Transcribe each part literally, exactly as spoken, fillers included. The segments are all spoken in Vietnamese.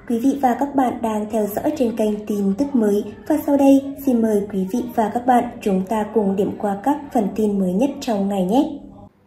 Quý vị và các bạn đang theo dõi trên kênh tin tức mới và sau đây xin mời quý vị và các bạn chúng ta cùng điểm qua các phần tin mới nhất trong ngày nhé.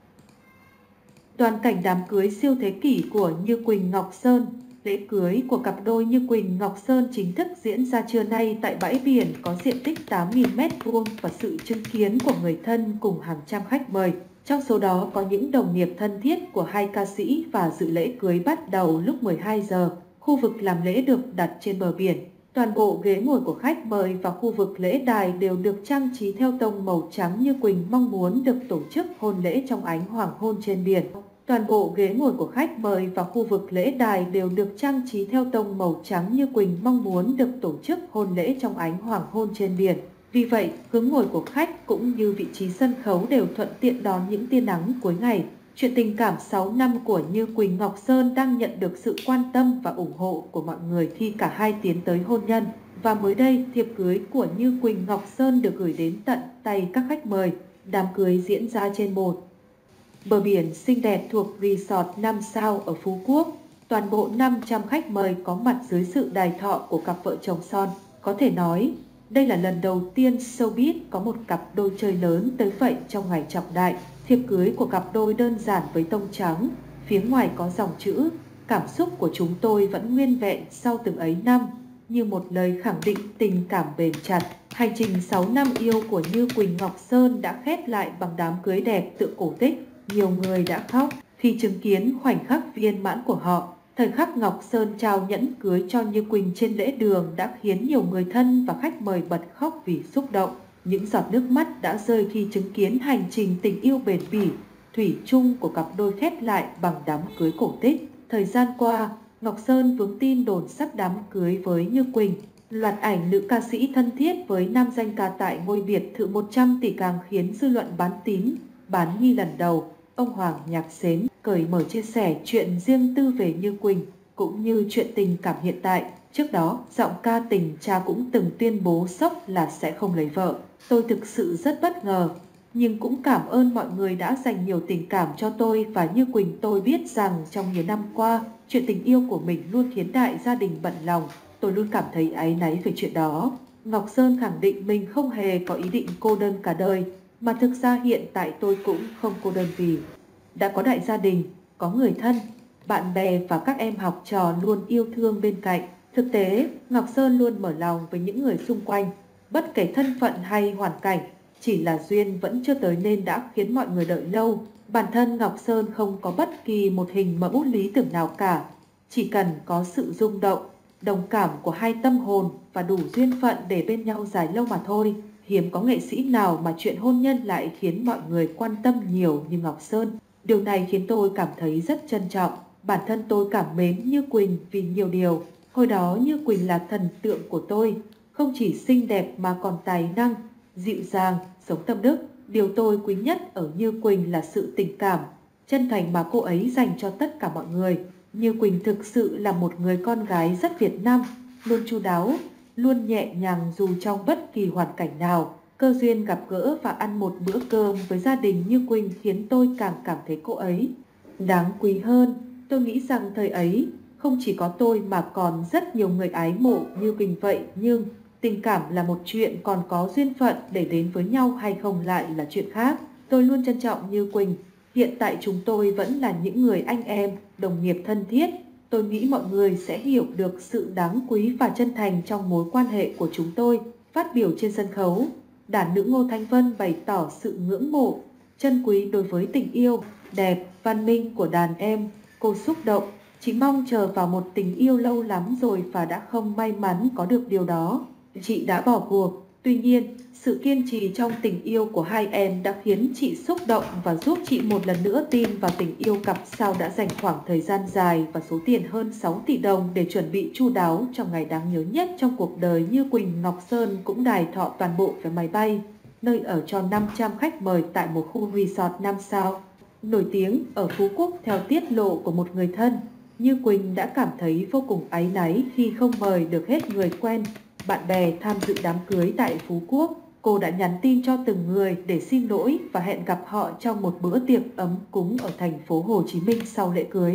Toàn cảnh đám cưới siêu thế kỷ của Như Quỳnh Ngọc Sơn. Lễ cưới của cặp đôi Như Quỳnh Ngọc Sơn chính thức diễn ra trưa nay tại bãi biển có diện tích tám nghìn mét vuông và sự chứng kiến của người thân cùng hàng trăm khách mời. Trong số đó có những đồng nghiệp thân thiết của hai ca sĩ và dự lễ cưới bắt đầu lúc mười hai giờ. Khu vực làm lễ được đặt trên bờ biển. Toàn bộ ghế ngồi của khách mời và khu vực lễ đài đều được trang trí theo tông màu trắng như Quỳnh mong muốn được tổ chức hôn lễ trong ánh hoàng hôn trên biển. Toàn bộ ghế ngồi của khách mời và khu vực lễ đài đều được trang trí theo tông màu trắng như Quỳnh mong muốn được tổ chức hôn lễ trong ánh hoàng hôn trên biển. Vì vậy, hướng ngồi của khách cũng như vị trí sân khấu đều thuận tiện đón những tia nắng cuối ngày. Chuyện tình cảm sáu năm của Như Quỳnh Ngọc Sơn đang nhận được sự quan tâm và ủng hộ của mọi người khi cả hai tiến tới hôn nhân. Và mới đây, thiệp cưới của Như Quỳnh Ngọc Sơn được gửi đến tận tay các khách mời. Đám cưới diễn ra trên một bờ biển xinh đẹp thuộc resort năm sao ở Phú Quốc. Toàn bộ năm trăm khách mời có mặt dưới sự đài thọ của cặp vợ chồng son. Có thể nói, đây là lần đầu tiên showbiz có một cặp đôi chơi lớn tới vậy trong ngày trọng đại. Thiệp cưới của cặp đôi đơn giản với tông trắng, phía ngoài có dòng chữ "Cảm xúc của chúng tôi vẫn nguyên vẹn sau từng ấy năm", như một lời khẳng định tình cảm bền chặt. Hành trình sáu năm yêu của Như Quỳnh Ngọc Sơn đã khép lại bằng đám cưới đẹp tựa cổ tích. Nhiều người đã khóc khi chứng kiến khoảnh khắc viên mãn của họ. Thời khắc Ngọc Sơn trao nhẫn cưới cho Như Quỳnh trên lễ đường đã khiến nhiều người thân và khách mời bật khóc vì xúc động. Những giọt nước mắt đã rơi khi chứng kiến hành trình tình yêu bền bỉ, thủy chung của cặp đôi khép lại bằng đám cưới cổ tích. Thời gian qua, Ngọc Sơn vướng tin đồn sắp đám cưới với Như Quỳnh. Loạt ảnh nữ ca sĩ thân thiết với nam danh ca tại ngôi biệt thự một trăm tỷ càng khiến dư luận bán tín, bán nghi lần đầu. Ông Hoàng Nhạc Xến cởi mở chia sẻ chuyện riêng tư về Như Quỳnh cũng như chuyện tình cảm hiện tại. Trước đó, giọng ca tình cha cũng từng tuyên bố sốc là sẽ không lấy vợ. Tôi thực sự rất bất ngờ, nhưng cũng cảm ơn mọi người đã dành nhiều tình cảm cho tôi và Như Quỳnh. Tôi biết rằng trong nhiều năm qua, chuyện tình yêu của mình luôn khiến đại gia đình bận lòng. Tôi luôn cảm thấy áy náy về chuyện đó. Ngọc Sơn khẳng định mình không hề có ý định cô đơn cả đời, mà thực ra hiện tại tôi cũng không cô đơn vì đã có đại gia đình, có người thân, bạn bè và các em học trò luôn yêu thương bên cạnh. Thực tế, Ngọc Sơn luôn mở lòng với những người xung quanh, bất kể thân phận hay hoàn cảnh, chỉ là duyên vẫn chưa tới nên đã khiến mọi người đợi lâu. Bản thân Ngọc Sơn không có bất kỳ một hình mẫu lý tưởng nào cả, chỉ cần có sự rung động, đồng cảm của hai tâm hồn và đủ duyên phận để bên nhau dài lâu mà thôi. Hiếm có nghệ sĩ nào mà chuyện hôn nhân lại khiến mọi người quan tâm nhiều như Ngọc Sơn. Điều này khiến tôi cảm thấy rất trân trọng. Bản thân tôi cảm mến Như Quỳnh vì nhiều điều. Hồi đó Như Quỳnh là thần tượng của tôi, không chỉ xinh đẹp mà còn tài năng, dịu dàng, sống tâm đức. Điều tôi quý nhất ở Như Quỳnh là sự tình cảm, chân thành mà cô ấy dành cho tất cả mọi người. Như Quỳnh thực sự là một người con gái rất Việt Nam, luôn chu đáo, luôn nhẹ nhàng dù trong bất kỳ hoàn cảnh nào. Cơ duyên gặp gỡ và ăn một bữa cơm với gia đình Như Quỳnh khiến tôi càng cảm thấy cô ấy đáng quý hơn. Tôi nghĩ rằng thời ấy không chỉ có tôi mà còn rất nhiều người ái mộ Như Quỳnh vậy, nhưng tình cảm là một chuyện, còn có duyên phận để đến với nhau hay không lại là chuyện khác. Tôi luôn trân trọng Như Quỳnh. Hiện tại chúng tôi vẫn là những người anh em, đồng nghiệp thân thiết. Tôi nghĩ mọi người sẽ hiểu được sự đáng quý và chân thành trong mối quan hệ của chúng tôi. Phát biểu trên sân khấu, đàn nữ Ngô Thanh Vân bày tỏ sự ngưỡng mộ, trân quý đối với tình yêu đẹp, văn minh của đàn em. Cô xúc động, chị mong chờ vào một tình yêu lâu lắm rồi và đã không may mắn có được điều đó. Chị đã bỏ cuộc. Tuy nhiên, sự kiên trì trong tình yêu của hai em đã khiến chị xúc động và giúp chị một lần nữa tin vào tình yêu cặp sao đã dành khoảng thời gian dài và số tiền hơn sáu tỷ đồng để chuẩn bị chu đáo trong ngày đáng nhớ nhất trong cuộc đời. Như Quỳnh Ngọc Sơn cũng đài thọ toàn bộ vé máy bay, nơi ở cho năm trăm khách mời tại một khu resort năm sao nổi tiếng ở Phú Quốc. Theo tiết lộ của một người thân, Như Quỳnh đã cảm thấy vô cùng áy náy khi không mời được hết người quen, bạn bè tham dự đám cưới tại Phú Quốc. Cô đã nhắn tin cho từng người để xin lỗi và hẹn gặp họ trong một bữa tiệc ấm cúng ở thành phố Hồ Chí Minh sau lễ cưới.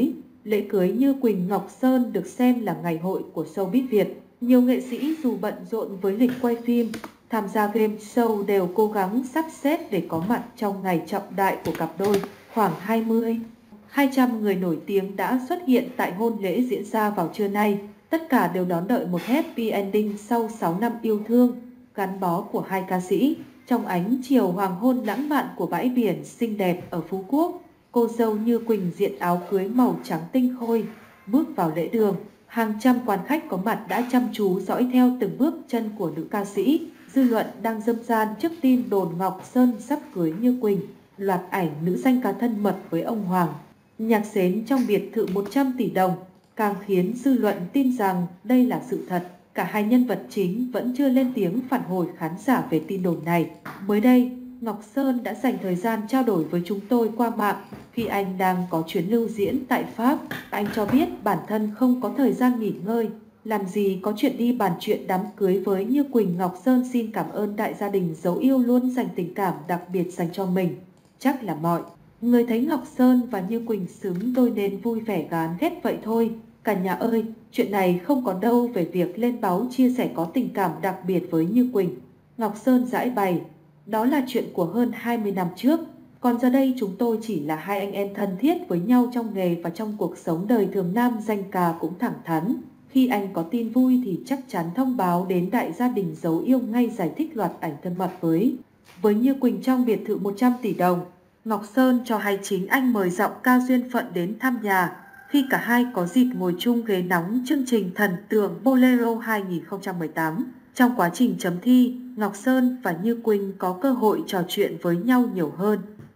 Lễ cưới Như Quỳnh Ngọc Sơn được xem là ngày hội của showbiz Việt. Nhiều nghệ sĩ dù bận rộn với lịch quay phim, tham gia game show đều cố gắng sắp xếp để có mặt trong ngày trọng đại của cặp đôi. Khoảng hai mươi, hai trăm người nổi tiếng đã xuất hiện tại hôn lễ diễn ra vào trưa nay. Tất cả đều đón đợi một happy ending sau sáu năm yêu thương, gắn bó của hai ca sĩ. Trong ánh chiều hoàng hôn lãng mạn của bãi biển xinh đẹp ở Phú Quốc, cô dâu Như Quỳnh diện áo cưới màu trắng tinh khôi, bước vào lễ đường. Hàng trăm quan khách có mặt đã chăm chú dõi theo từng bước chân của nữ ca sĩ. Dư luận đang râm ran trước tin đồn Ngọc Sơn sắp cưới Như Quỳnh. Loạt ảnh nữ danh ca thân mật với ông Hoàng, nhạc xến trong biệt thự một trăm tỷ đồng, càng khiến dư luận tin rằng đây là sự thật. Cả hai nhân vật chính vẫn chưa lên tiếng phản hồi khán giả về tin đồn này. Mới đây, Ngọc Sơn đã dành thời gian trao đổi với chúng tôi qua mạng khi anh đang có chuyến lưu diễn tại Pháp. Anh cho biết bản thân không có thời gian nghỉ ngơi, làm gì có chuyện đi bàn chuyện đám cưới với Như Quỳnh. Ngọc Sơn xin cảm ơn đại gia đình dấu yêu luôn dành tình cảm đặc biệt dành cho mình. Chắc là mọi người thấy Ngọc Sơn và Như Quỳnh xứng đôi nên vui vẻ gán ghét vậy thôi. Cả nhà ơi, chuyện này không có đâu về việc lên báo chia sẻ có tình cảm đặc biệt với Như Quỳnh. Ngọc Sơn giải bày, đó là chuyện của hơn hai mươi năm trước. Còn giờ đây chúng tôi chỉ là hai anh em thân thiết với nhau trong nghề và trong cuộc sống đời thường. Nam danh ca cũng thẳng thắn, khi anh có tin vui thì chắc chắn thông báo đến đại gia đình dấu yêu ngay, giải thích loạt ảnh thân mật với với Như Quỳnh trong biệt thự một trăm tỷ đồng. Ngọc Sơn cho hay chính anh mời giọng ca duyên phận đến thăm nhà khi cả hai có dịp ngồi chung ghế nóng chương trình Thần tượng Bolero hai không một tám. Trong quá trình chấm thi, Ngọc Sơn và Như Quỳnh có cơ hội trò chuyện với nhau nhiều hơn.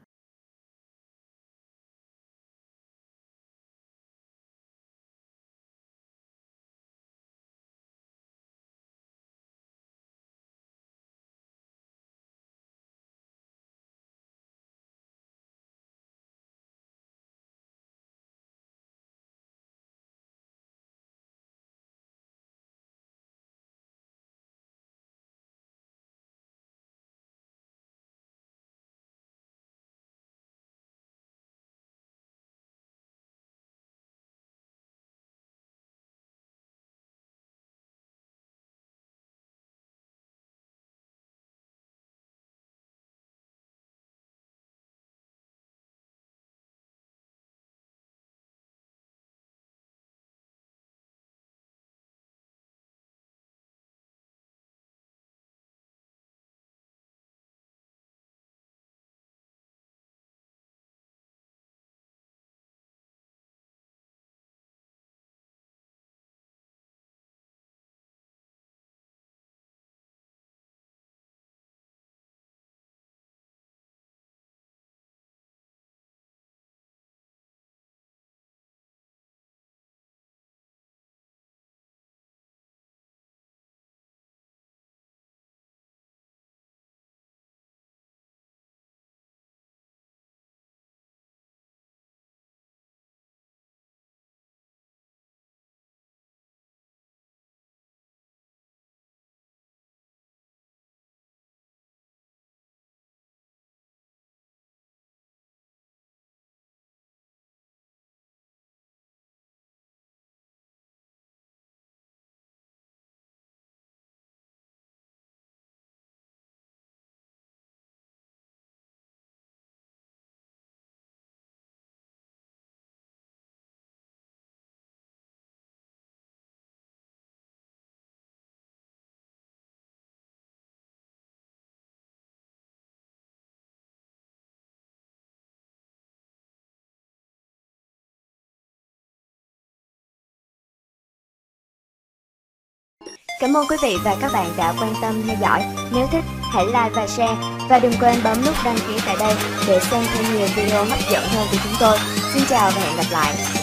Cảm ơn quý vị và các bạn đã quan tâm theo dõi. Nếu thích, hãy like và share. Và đừng quên bấm nút đăng ký tại đây để xem thêm nhiều video hấp dẫn hơn của chúng tôi. Xin chào và hẹn gặp lại.